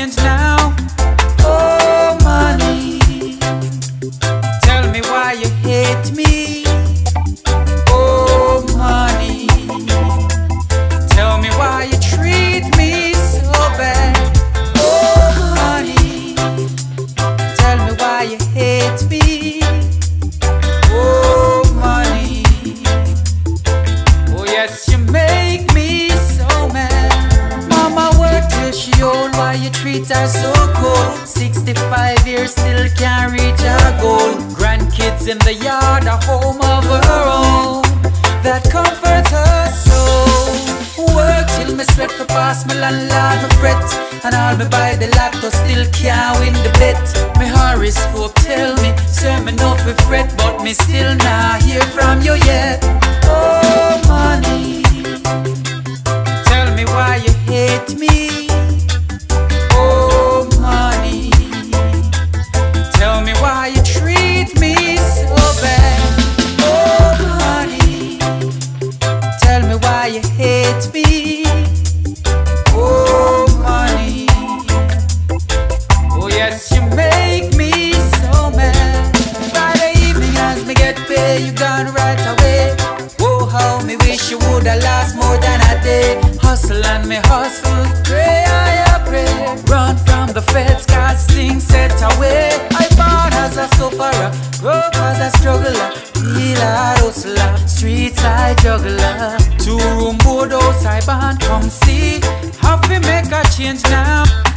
change now. Oh, money, tell me why you hate me. Oh, money, tell me why you treat me so bad. Oh, money, tell me why you hate me. Oh, money, oh yes, you make me so mad. Mama worked till she old, why you treat her so cold? 65 years still can't reach her goal. Grandkids in the yard, a home of her own that comforts her soul. Work till me sweat for pass me landlord, me fret, and all me buy the lotto still can't win the bet. Me horoscope tell me, say me no fi fret, but me still not hear from you yet. Oh, money, tell me why you hate me. Oh, money, tell me why you treat me so bad. Oh, money, tell me why you hate me. Oh, money, oh yes, you make me so mad. Friday evening as me get paid, you gone right away. Oh, how me wish you woulda last more than a day. Hustle and me hustle, pray I pray. Run from the feds, cause things set away. I born as a sufferer, grow up as a struggler. Real hard hustler, street side juggler. 2-room board house I born, come see. Have to make a change now.